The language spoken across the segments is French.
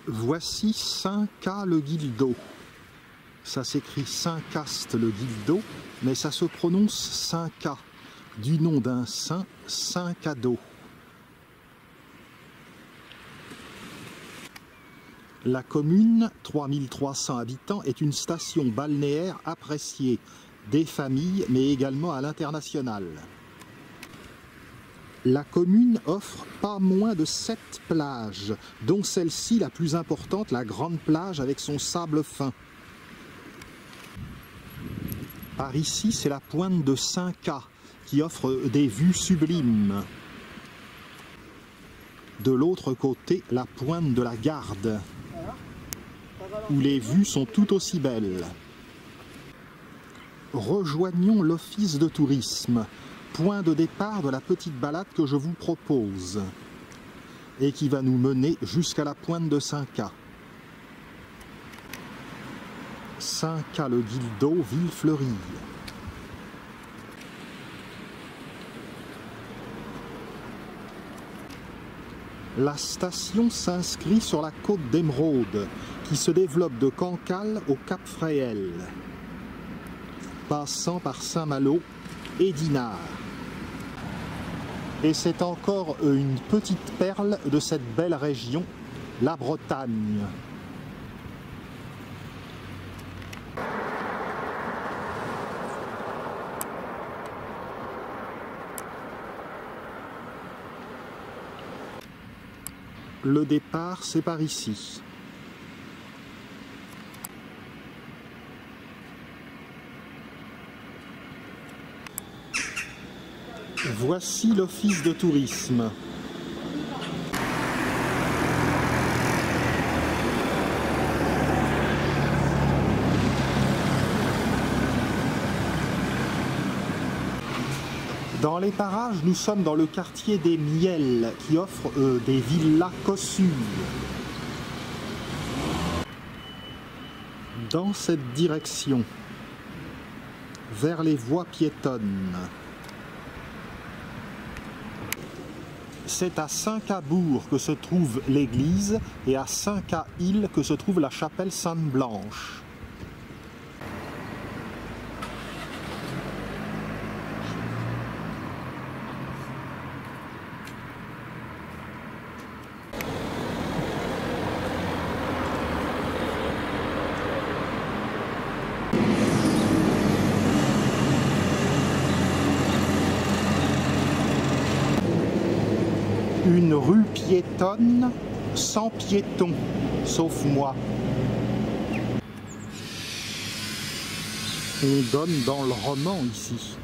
Voici Saint-Ca-le-Guildo. Ça s'écrit Saint-Caste-le-Guildo, mais ça se prononce Saint-Ca, du nom d'un saint, Saint Cadeau. La commune, 3300 habitants, est une station balnéaire appréciée des familles, mais également à l'international. La commune offre pas moins de 7 plages, dont celle-ci la plus importante, la Grande Plage avec son sable fin. Par ici, c'est la pointe de Saint-Ca qui offre des vues sublimes. De l'autre côté, la pointe de la Garde, où les vues sont tout aussi belles. Rejoignons l'office de tourisme, point de départ de la petite balade que je vous propose, et qui va nous mener jusqu'à la pointe de Saint-Ca. Saint-Ca-le-Guildo, Villefleurie. La station s'inscrit sur la côte d'Émeraude, qui se développe de Cancale au Cap Fréhel, passant par Saint-Malo et Dinard. Et c'est encore une petite perle de cette belle région, la Bretagne. Le départ, c'est par ici. Voici l'office de tourisme. Dans les parages, nous sommes dans le quartier des Miels, qui offre des villas cossues. Dans cette direction, vers les voies piétonnes. C'est à Saint-Cabourg que se trouve l'église et à Saint-Ca-Île que se trouve la chapelle Sainte-Blanche. Une rue piétonne sans piétons, sauf moi. On donne dans le roman ici.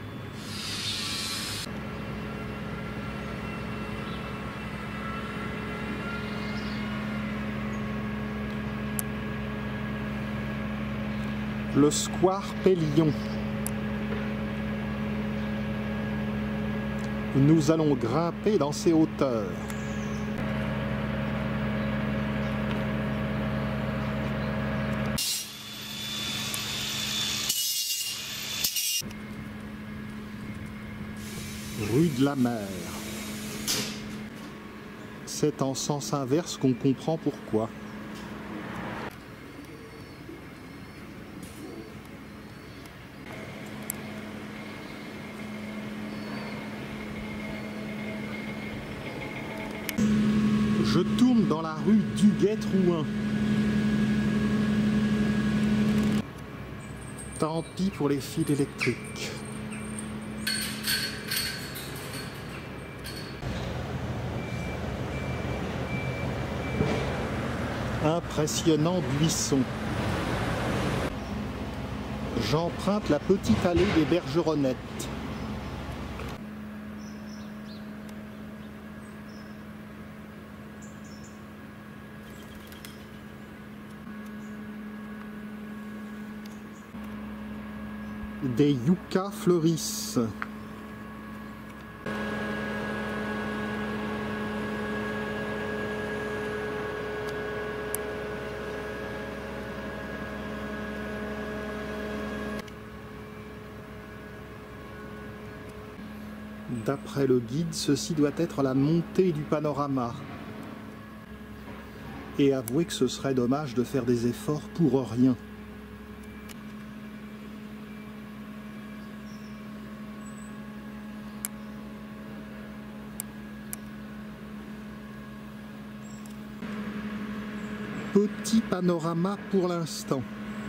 Le square Pélion. Nous allons grimper dans ces hauteurs. Rue de la Mer. C'est en sens inverse qu'on comprend pourquoi. Je tourne dans la rue Duguay-Trouin. Tant pis pour les fils électriques. Impressionnant buisson. J'emprunte la petite allée des Bergeronnettes. Des yuccas fleurissent. D'après le guide, ceci doit être la montée du panorama. Et avouez que ce serait dommage de faire des efforts pour rien. Petit panorama pour l'instant.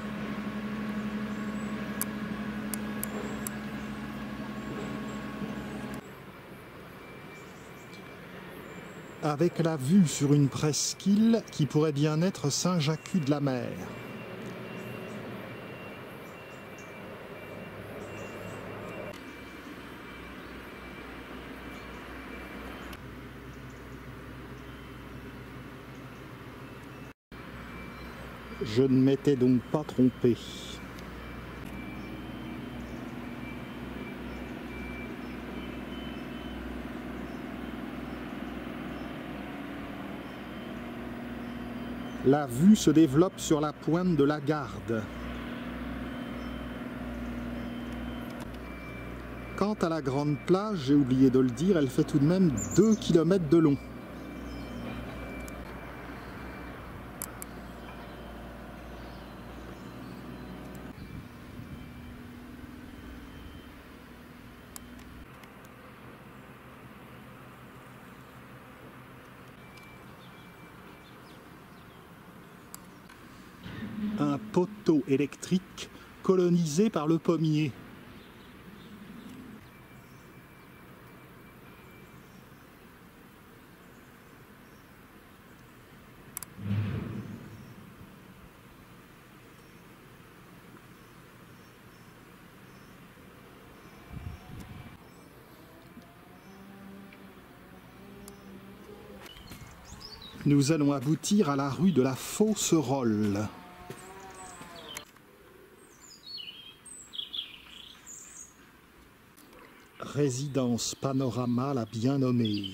Avec la vue sur une presqu'île qui pourrait bien être Saint-Jacques-de-la-Mer. Je ne m'étais donc pas trompé. La vue se développe sur la pointe de la Garde. Quant à la grande plage, j'ai oublié de le dire, elle fait tout de même 2 km de long. Un poteau électrique colonisé par le pommier. Nous allons aboutir à la rue de la Fosserolle. Résidence Panorama la bien nommée.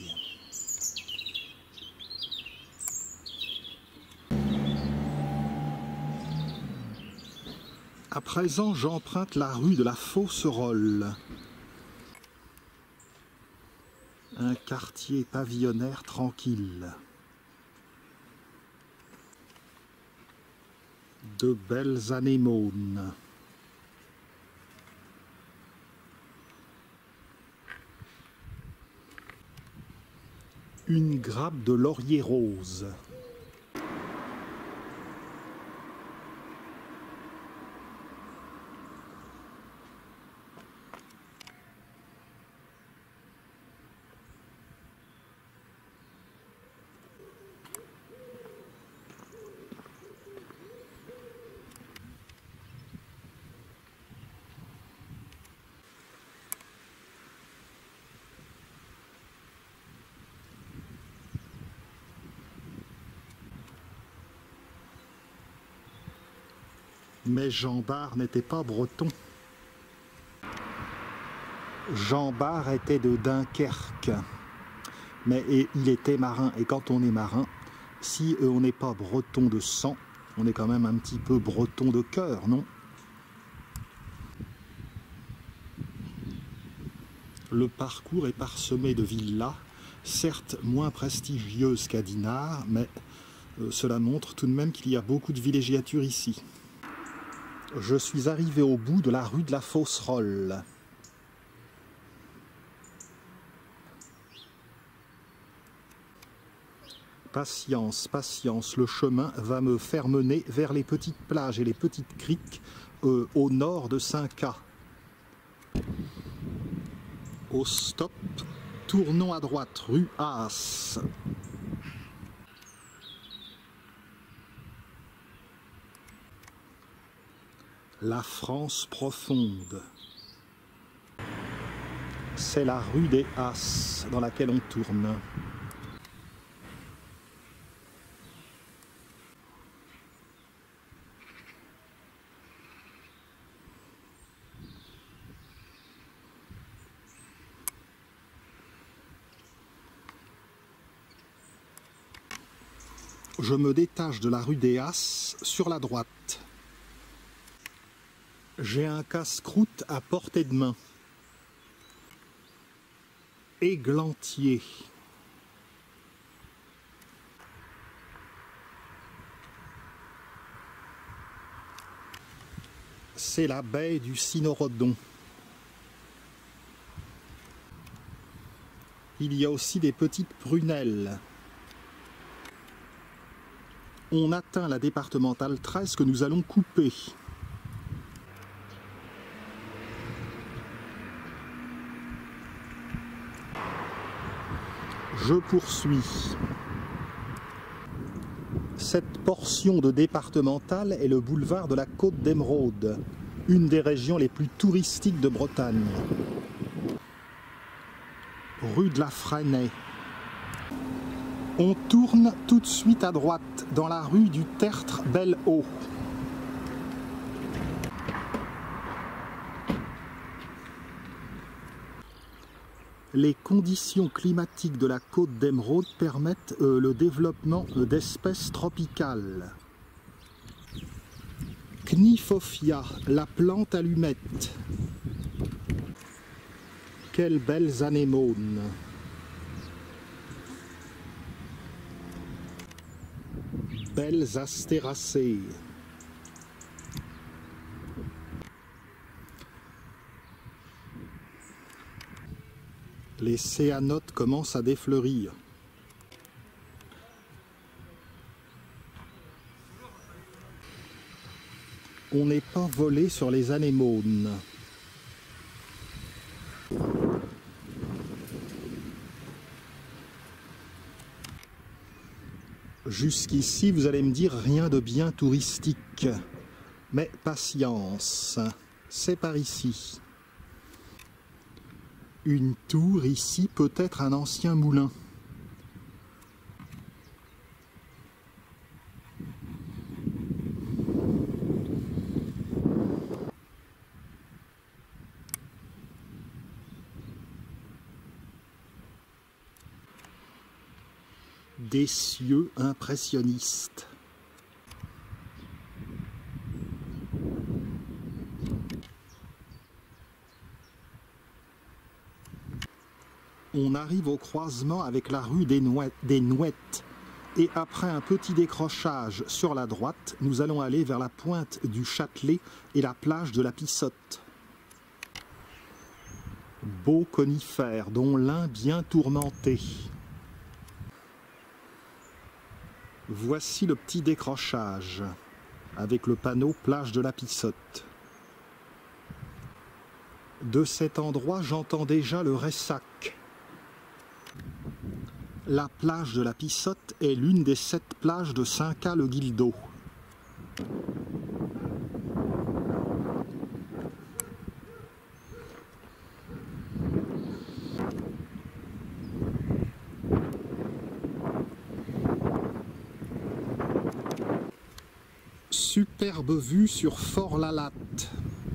À présent, j'emprunte la rue de la Fosserolle. Un quartier pavillonnaire tranquille. De belles anémones. Une grappe de laurier rose. Mais Jean Bart n'était pas breton. Jean Bart était de Dunkerque. Mais il était marin. Et quand on est marin, si on n'est pas breton de sang, on est quand même un petit peu breton de cœur, non? Le parcours est parsemé de villas, certes moins prestigieuses qu'à Dinard, mais cela montre tout de même qu'il y a beaucoup de villégiature ici. Je suis arrivé au bout de la rue de la Fosserolle. Patience, patience, le chemin va me faire mener vers les petites plages et les petites criques au nord de Saint-Cas. Au stop, tournons à droite, rue As. La France profonde. C'est la rue des As dans laquelle on tourne. Je me détache de la rue des As sur la droite. J'ai un casse-croûte à portée de main. Églantier. c'est la baie du Cynorhodon. Il y a aussi des petites prunelles. On atteint la départementale 13 que nous allons couper. Je poursuis. Cette portion de départementale est le boulevard de la Côte d'Émeraude, une des régions les plus touristiques de Bretagne. Rue de la Fresnaye. On tourne tout de suite à droite, dans la rue du Tertre-Belle-Eau. Les conditions climatiques de la Côte d'Émeraude permettent le développement d'espèces tropicales. Cnifophia, la plante allumette. Quelles belles anémones! Belles astéracées. Les céanotes commencent à défleurir. On n'est pas volé sur les anémones. Jusqu'ici, vous allez me dire rien de bien touristique. Mais patience, c'est par ici. Une tour ici, peut-être un ancien moulin. Des cieux impressionnistes. On arrive au croisement avec la rue des Nouettes. Et après un petit décrochage sur la droite, nous allons aller vers la pointe du Châtelet et la plage de la Pissotte. Beaux conifères, dont l'un bien tourmenté. Voici le petit décrochage, avec le panneau plage de la Pissotte. De cet endroit, j'entends déjà le ressac. La plage de la Pissotte est l'une des 7 plages de Saint-Caux-le-Guildo. Superbe vue sur Fort-la-Latte.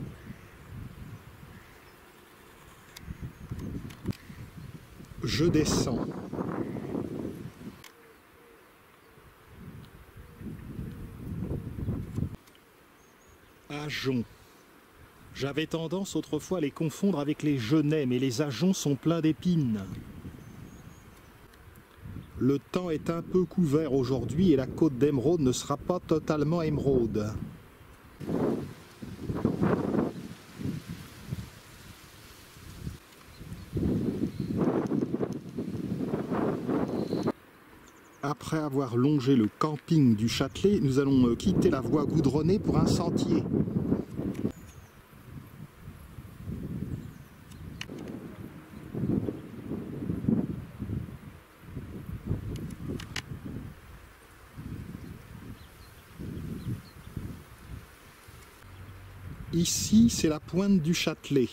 Je descends. Ajon. J'avais tendance autrefois à les confondre avec les genêts, mais les ajoncs sont pleins d'épines. Le temps est un peu couvert aujourd'hui et la Côte d'Émeraude ne sera pas totalement émeraude. Après avoir longé le camping du Châtelet, nous allons quitter la voie goudronnée pour un sentier. Ici, c'est la pointe du Châtelet.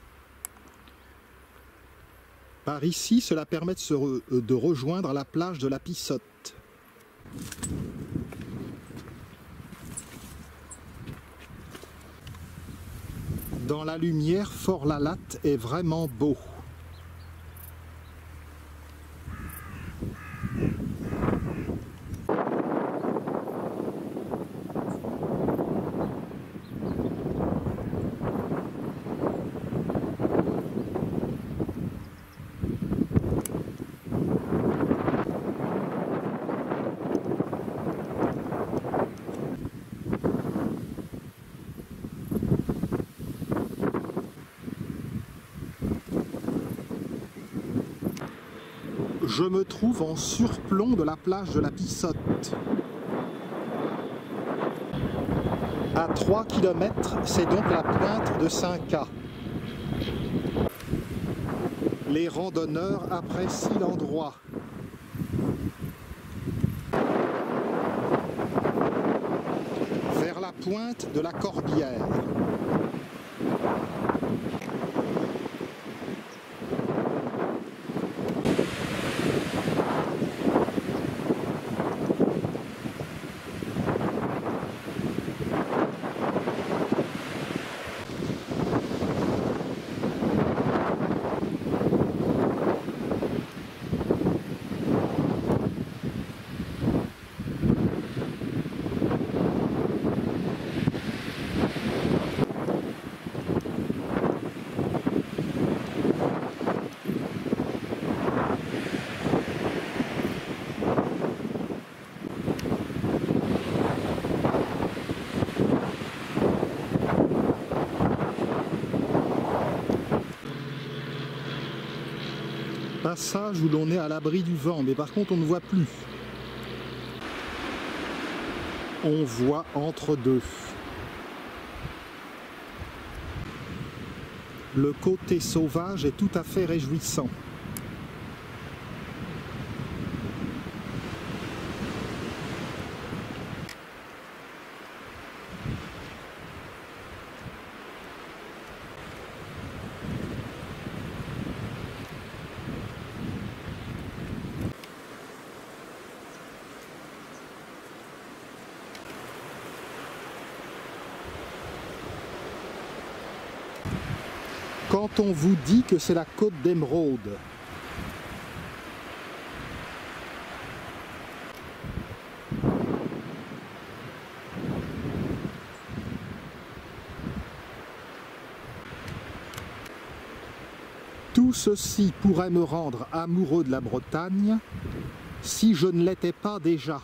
Par ici, cela permet de rejoindre la plage de la Pissotte. Dans la lumière, Fort-la-Latte est vraiment beau. Je me trouve en surplomb de la plage de la Pissotte. À 3 km, c'est donc la pointe de Saint-Cas. Les randonneurs apprécient l'endroit. Vers la pointe de la Corbière. Passage où l'on est à l'abri du vent, mais par contre on ne voit plus. On voit entre deux. Le côté sauvage est tout à fait réjouissant. Quand on vous dit que c'est la côte d'Émeraude, tout ceci pourrait me rendre amoureux de la Bretagne si je ne l'étais pas déjà.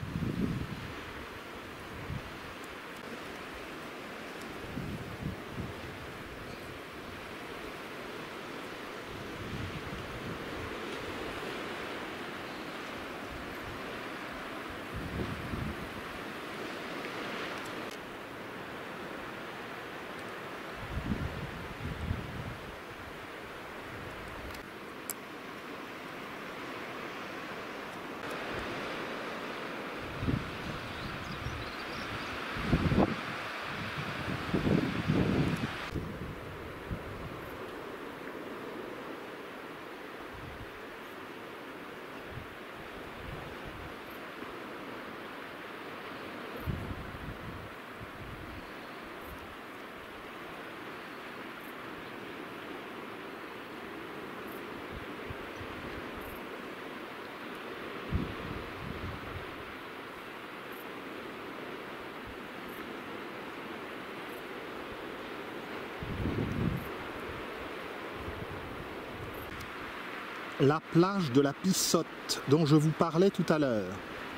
La plage de la Pissotte dont je vous parlais tout à l'heure.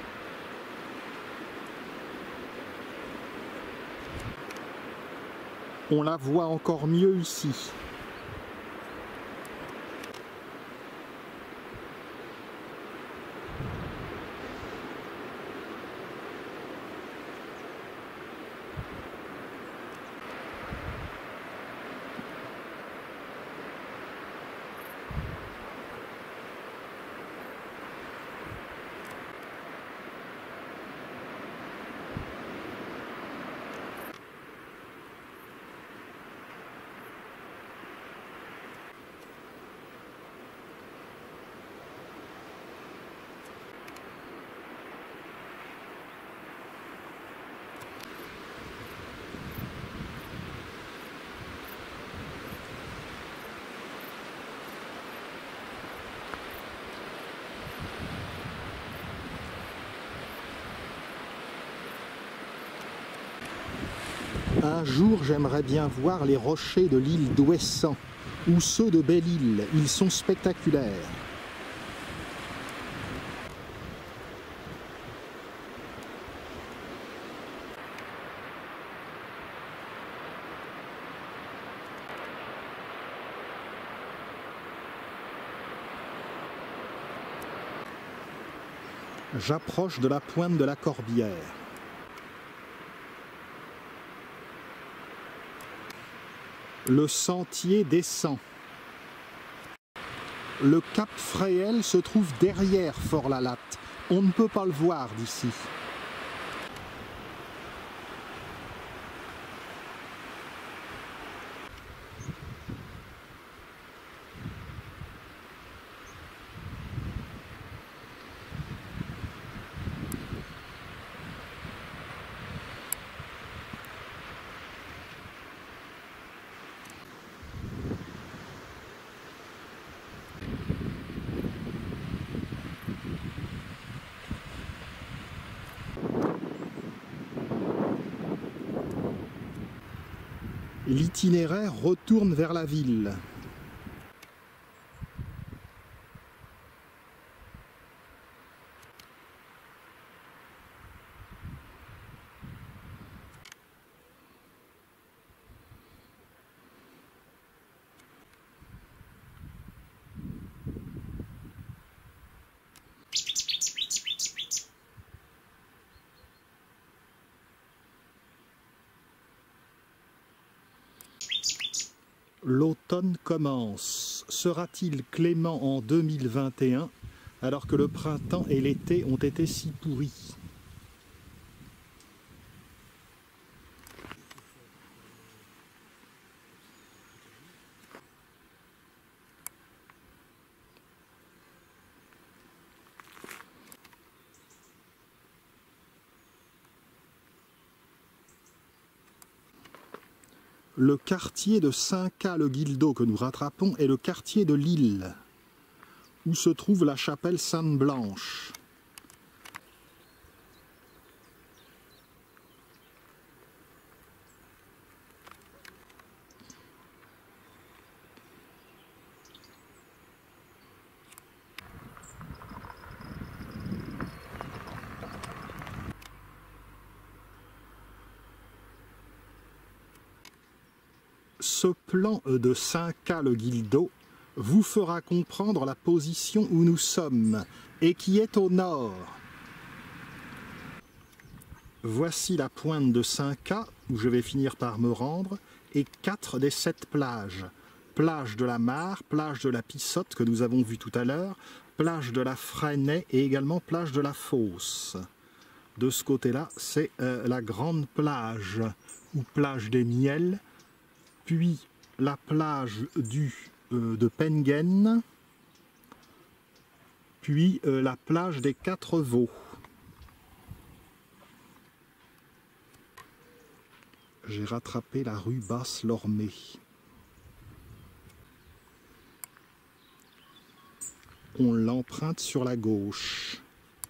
On la voit encore mieux ici. Un jour, j'aimerais bien voir les rochers de l'île d'Ouessant ou ceux de Belle-Île. Ils sont spectaculaires. J'approche de la pointe de la Corbière. Le sentier descend. Le cap Fréhel se trouve derrière Fort-la-Latte. On ne peut pas le voir d'ici. L'itinéraire retourne vers la ville. L'automne commence. Sera-t-il clément en 2021 alors que le printemps et l'été ont été si pourris? Le quartier de Saint-Caux-le-Guildo que nous rattrapons est le quartier de Lille, où se trouve la chapelle Sainte-Blanche. Ce plan de Saint-Caux-le-Guildo vous fera comprendre la position où nous sommes et qui est au nord. Voici la pointe de Saint-Caux où je vais finir par me rendre et 4 des 7 plages. Plage de la Mare, plage de la Pissotte que nous avons vue tout à l'heure, plage de la Fresnaye et également plage de la Fosse. De ce côté-là, c'est la grande plage ou plage des Miels, puis la plage de Pengen, puis la plage des 4 Vaux. J'ai rattrapé la rue Basse-Lormée. On l'emprunte sur la gauche.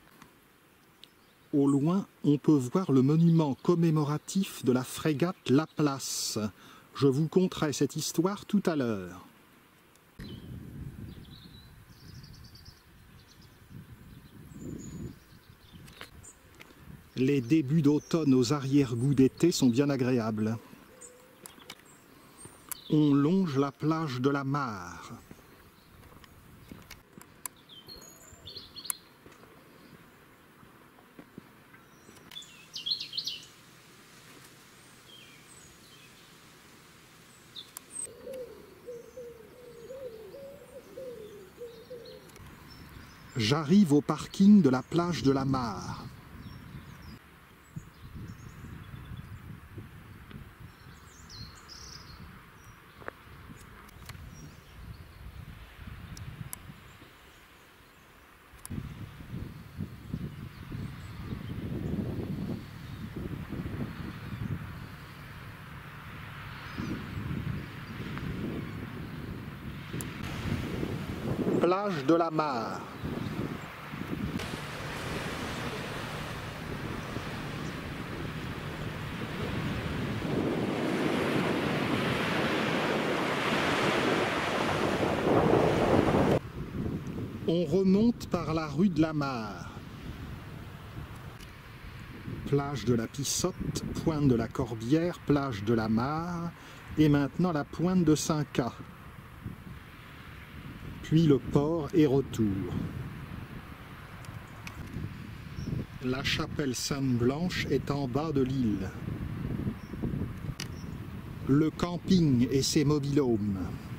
Au loin, on peut voir le monument commémoratif de la frégate Laplace. Je vous conterai cette histoire tout à l'heure. Les débuts d'automne aux arrière-goûts d'été sont bien agréables. On longe la plage de la Mare. J'arrive au parking de la plage de la Mare. Plage de la Mare. On remonte par la rue de la Mare. Plage de la Pissotte, pointe de la Corbière, plage de la Mare et maintenant la pointe de Saint-Caux. Puis le port et retour. La chapelle Sainte-Blanche est en bas de l'île. Le camping et ses mobil-homes.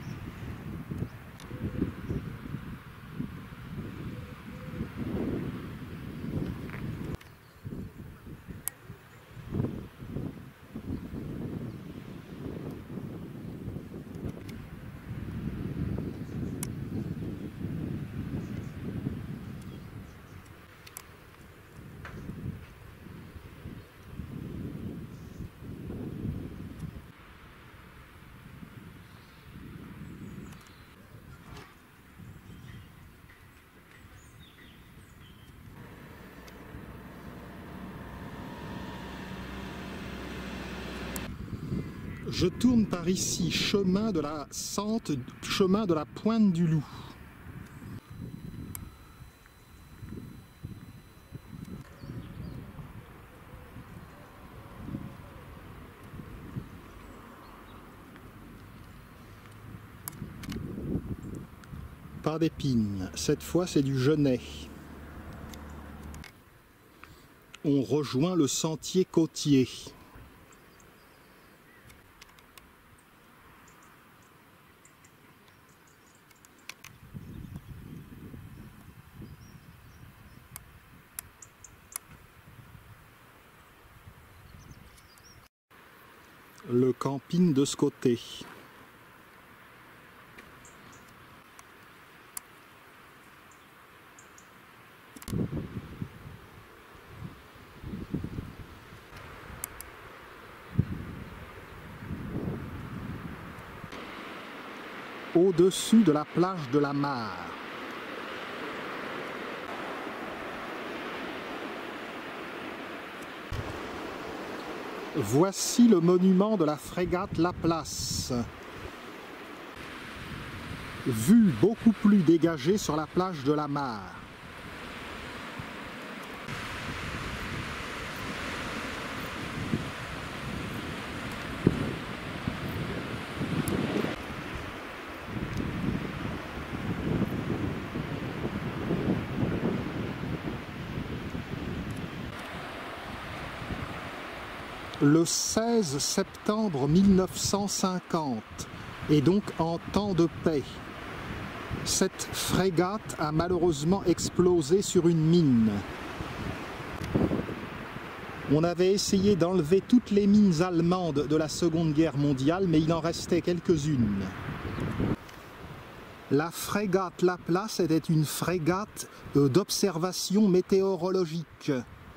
Je tourne par ici, chemin de la Sente, chemin de la Pointe du Loup. Pas d'épines, cette fois c'est du genêt. On rejoint le sentier côtier. Le camping de ce côté. Au-dessus de la plage de la Mare. Voici le monument de la frégate Laplace. Vue beaucoup plus dégagée sur la plage de la Mare. Le 16 septembre 1950, et donc en temps de paix, cette frégate a malheureusement explosé sur une mine. On avait essayé d'enlever toutes les mines allemandes de la Seconde Guerre mondiale, mais il en restait quelques-unes. La frégate Laplace était une frégate d'observation météorologique.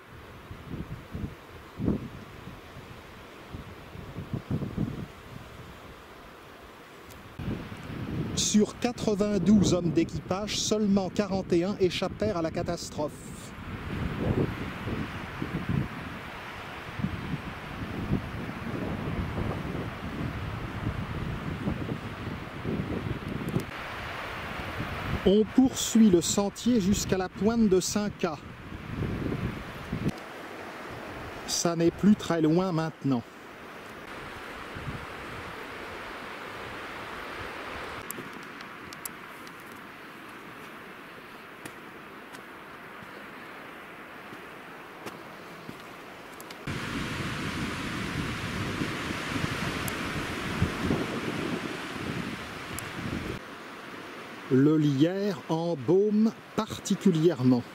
Sur 92 hommes d'équipage, seulement 41 échappèrent à la catastrophe. On poursuit le sentier jusqu'à la pointe de Saint-Cas. Ça n'est plus très loin maintenant. Le lierre embaume particulièrement.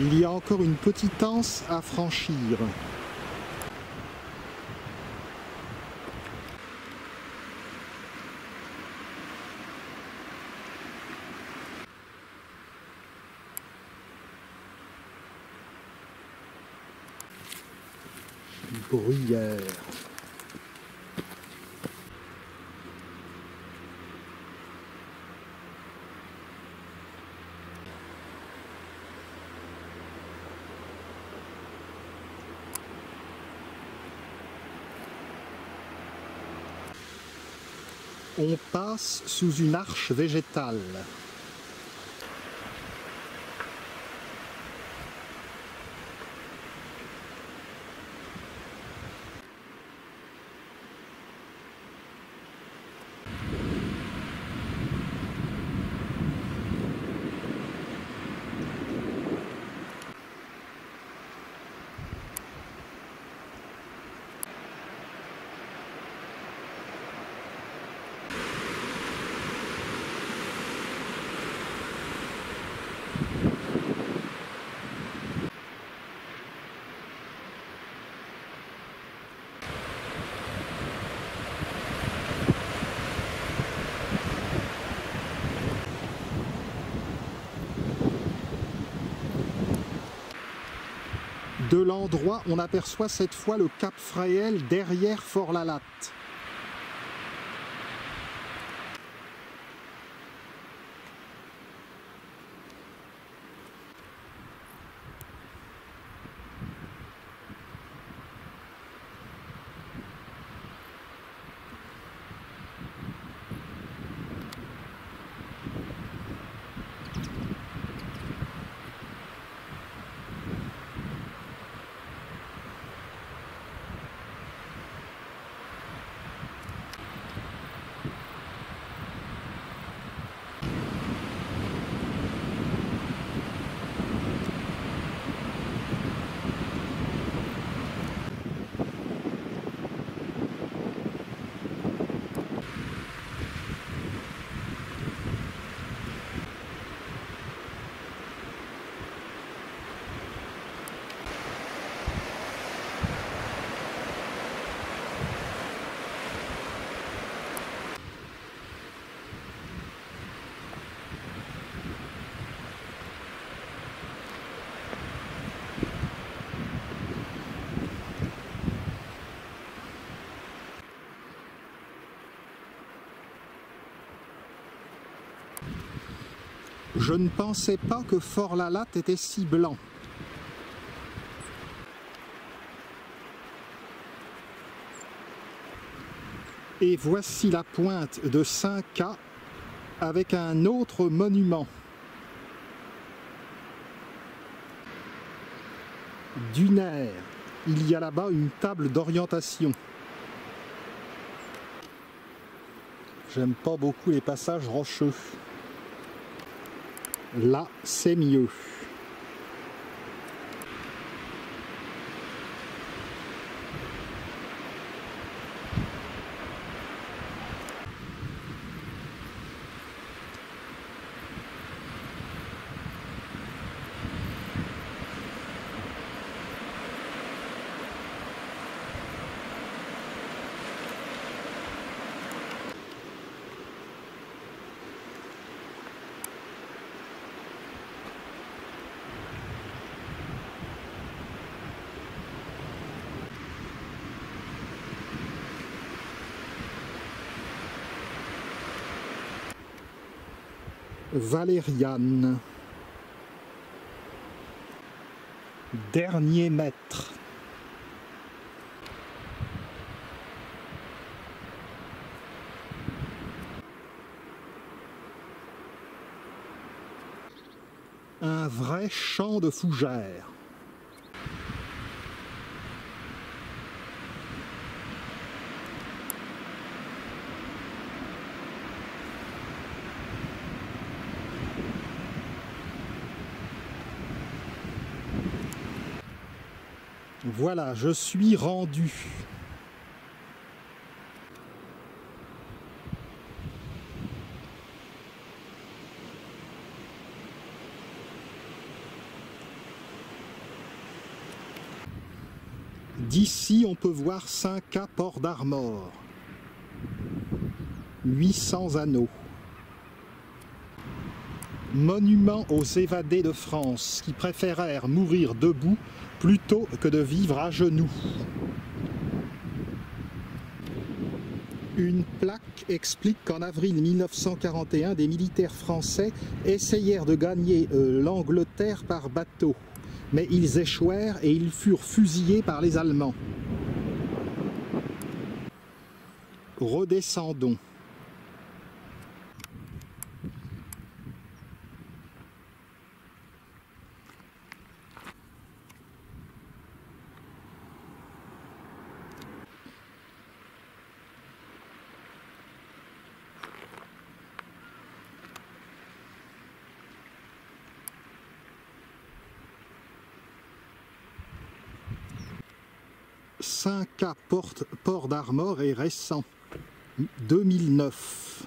Il y a encore une petite anse à franchir. Bruyère. On passe sous une arche végétale. De l'endroit, on aperçoit cette fois le cap Fréhel derrière Fort-la-Latte. Je ne pensais pas que Fort-la-Latte était si blanc. Et voici la pointe de Saint-Cas avec un autre monument. Dunaire. Il y a là-bas une table d'orientation. J'aime pas beaucoup les passages rocheux. Là, c'est mieux. Valériane. Dernier mètre. Un vrai champ de fougères. Voilà, je suis rendu. D'ici, on peut voir Saint-Cap Port d'Armor. 800 anneaux. Monument aux évadés de France qui préférèrent mourir debout plutôt que de vivre à genoux. Une plaque explique qu'en avril 1941, des militaires français essayèrent de gagner l'Angleterre par bateau. Mais ils échouèrent et ils furent fusillés par les Allemands. Redescendons. Saint-Cap Port d'Armor est récent, 2009.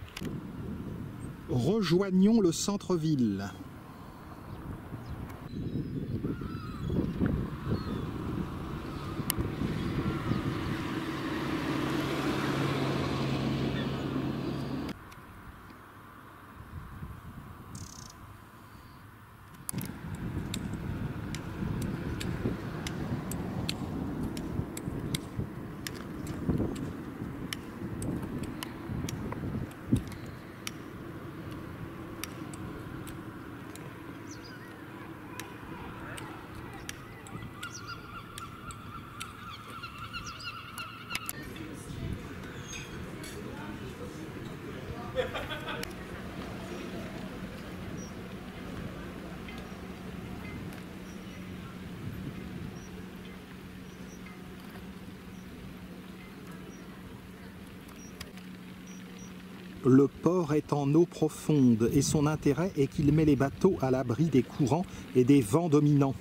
Rejoignons le centre-ville. Le port est en eau profonde et son intérêt est qu'il met les bateaux à l'abri des courants et des vents dominants.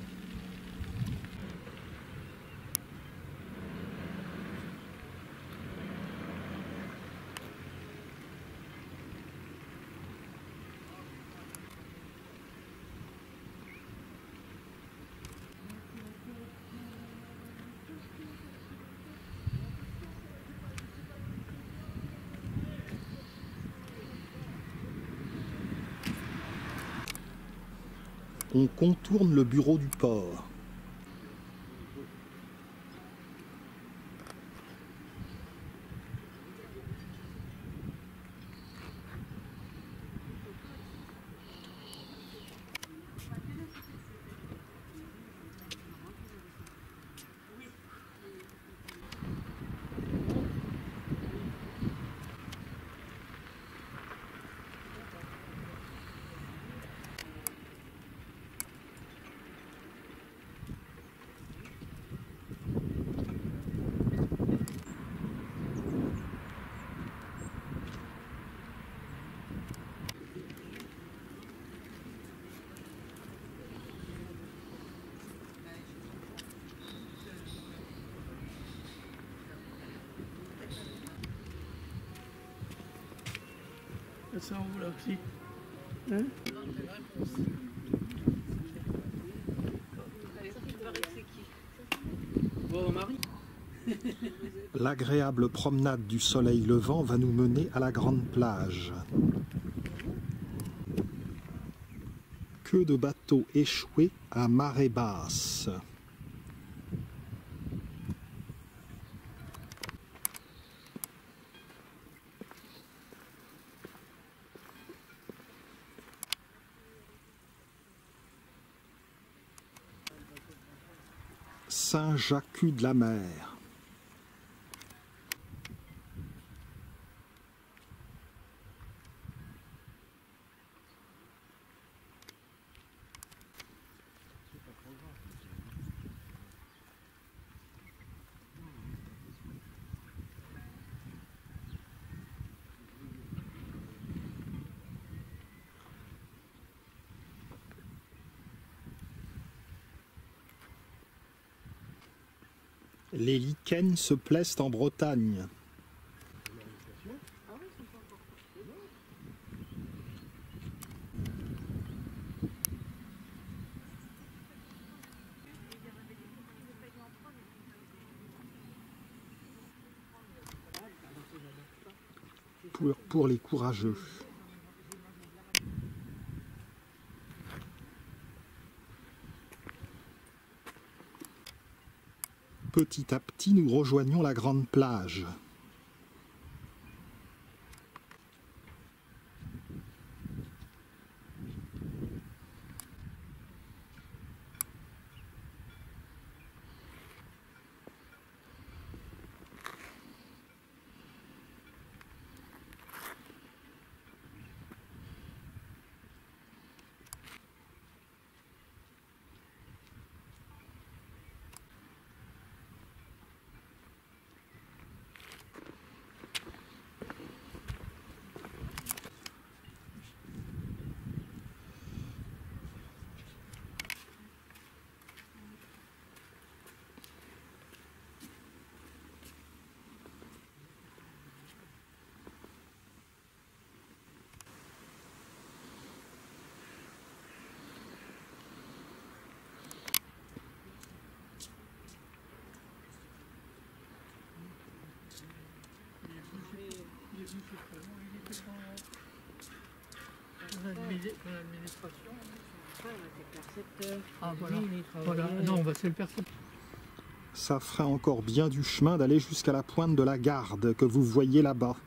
On contourne le bureau du port. Ça en vaut là aussi. Hein? Bon, Marie. L'agréable promenade du soleil levant va nous mener à la grande plage. Que de bateaux échoués à marée basse. Saint-Jacques-de-la-Mer. Les lichens se plaisent en Bretagne. pour les courageux. Petit à petit, nous rejoignons la grande plage. Ah voilà, voilà. Non, c'est le percepteur. Ça ferait encore bien du chemin d'aller jusqu'à la pointe de la Garde que vous voyez là-bas.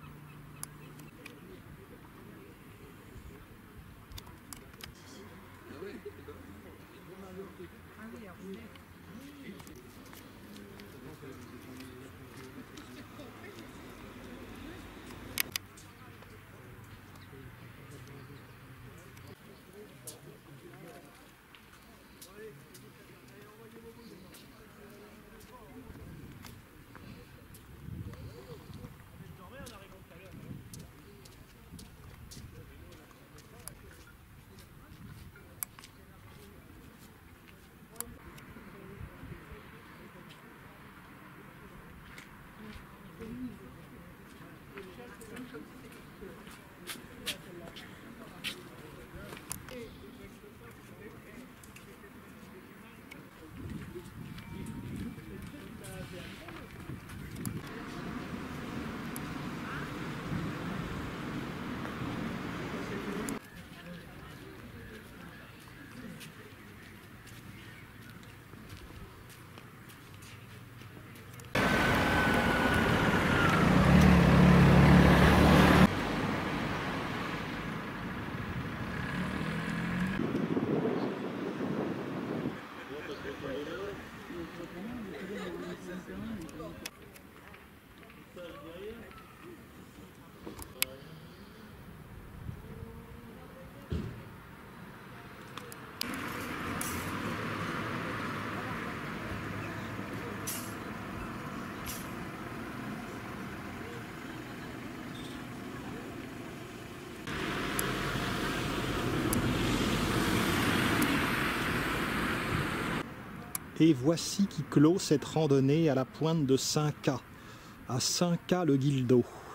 Et voici qui clôt cette randonnée à la pointe de Saint-Cas, à Saint-Cas-le-Guildo.